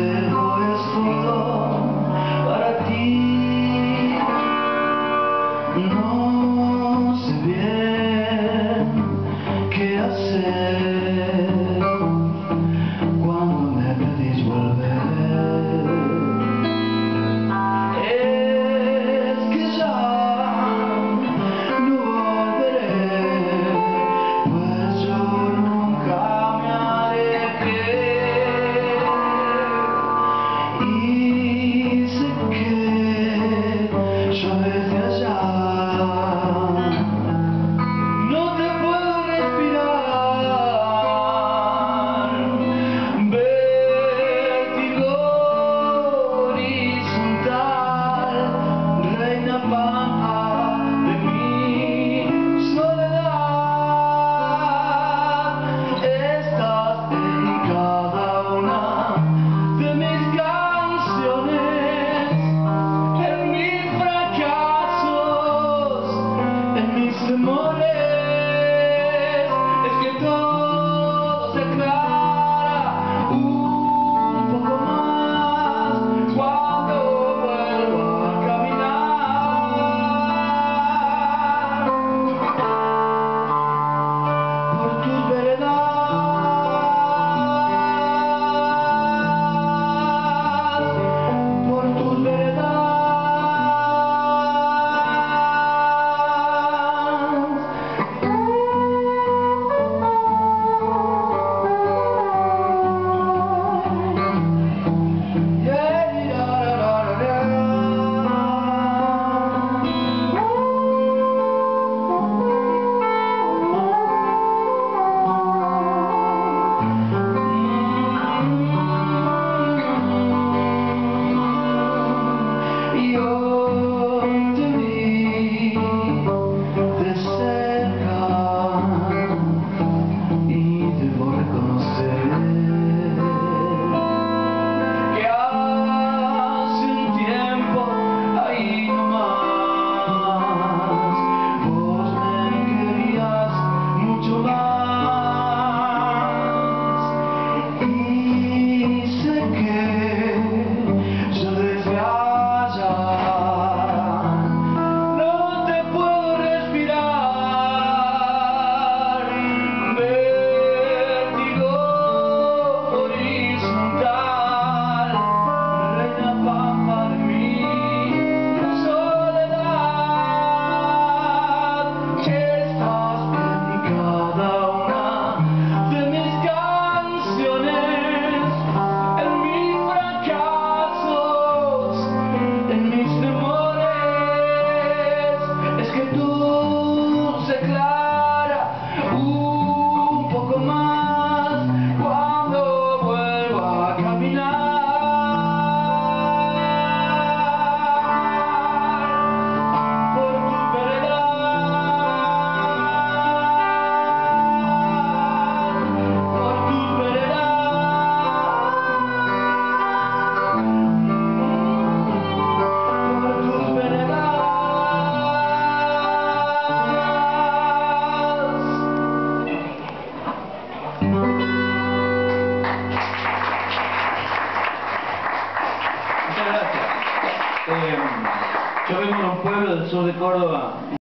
cielo es todo para ti. No sé bien qué hacer cuando me pedís volver. Es que ya no volveré, pues yo nunca me alejé. Y sé que yo desde allá no te puedo respirar. Vértigo horizontal, reina pampa de mi soledad. Estás en cada una de mis canciones, en mis fracasos, en mis temores. Es que todo se aclara un poco más cuando vuelvo a caminar por tus veredas. Yo te vi de cerca y debo reconocer que hace un tiempo ahí nomás vos me querías mucho más. Y sé que yo desde no te puedo respirar. Vértigo horizontal, reina pampa de mi soledad. Estás en cada una de mis canciones, en mis fracasos, en mis temores. Es que tú se aclara un poco más cuando vuelvo a caminar por tus veredas, por tus Muchas gracias. Yo vengo de un pueblo del sur de Córdoba.